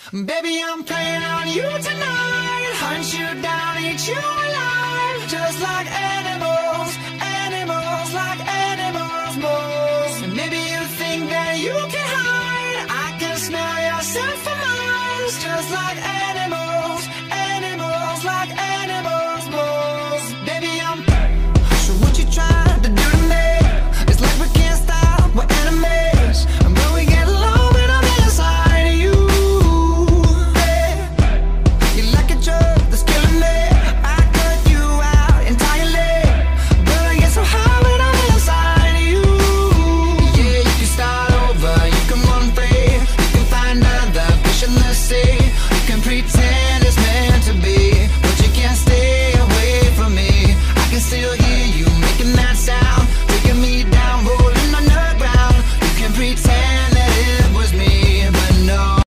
Baby, I'm playing on you tonight. Hunt you down, eat you alive. Just like animals, animals, like animals, moles. And maybe you think that you can hide. I can smell your scent for miles. Just like animals, animals, like animals, moles. Baby, I'm so what you trying to do to me? It's like we can't stop, we're enemies. And when we get low, when I'm inside of you, you like a drug that's killing me. I cut you out entirely, but I get so high when I'm inside of you. Yeah, you can start over, you can run free, you can find other fish in the sea, you can pretend